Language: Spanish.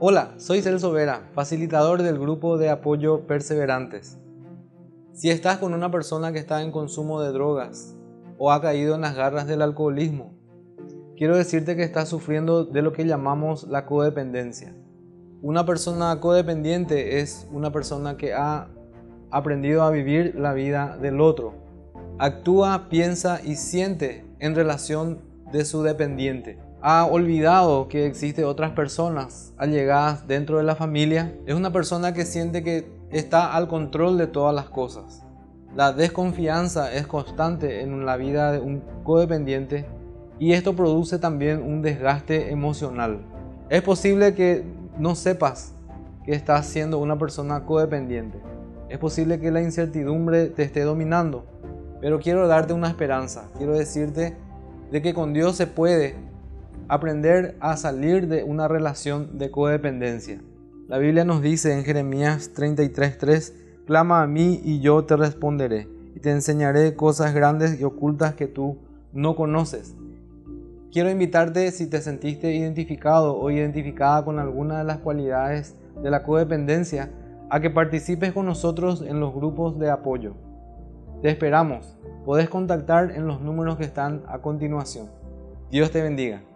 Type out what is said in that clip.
Hola, soy Celso Vera, facilitador del grupo de apoyo Perseverantes. Si estás con una persona que está en consumo de drogas o ha caído en las garras del alcoholismo, quiero decirte que estás sufriendo de lo que llamamos la codependencia. Una persona codependiente es una persona que ha aprendido a vivir la vida del otro. Actúa, piensa y siente en relación de su dependiente. Ha olvidado que existen otras personas allegadas dentro de la familia. Es una persona que siente que está al control de todas las cosas. La desconfianza es constante en la vida de un codependiente y esto produce también un desgaste emocional. Es posible que no sepas que estás siendo una persona codependiente. Es posible que la incertidumbre te esté dominando, pero quiero darte una esperanza. Quiero decirte de que con Dios se puede aprender a salir de una relación de codependencia. La Biblia nos dice en Jeremías 33:3: clama a mí y yo te responderé, y te enseñaré cosas grandes y ocultas que tú no conoces. Quiero invitarte, si te sentiste identificado o identificada con alguna de las cualidades de la codependencia, a que participes con nosotros en los grupos de apoyo. Te esperamos. Podés contactar en los números que están a continuación. Dios te bendiga.